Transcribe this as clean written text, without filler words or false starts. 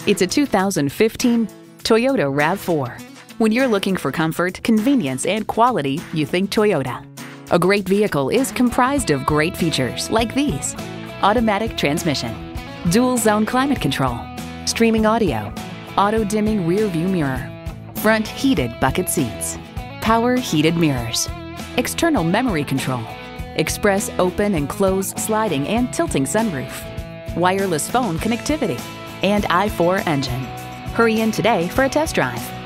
It's a 2015 Toyota RAV4. When you're looking for comfort, convenience, and quality, you think Toyota. A great vehicle is comprised of great features like these: automatic transmission, dual zone climate control, streaming audio, auto dimming rear view mirror, front heated bucket seats, power heated mirrors, external memory control, express open and close sliding and tilting sunroof, wireless phone connectivity, and i4 engine. Hurry in today for a test drive.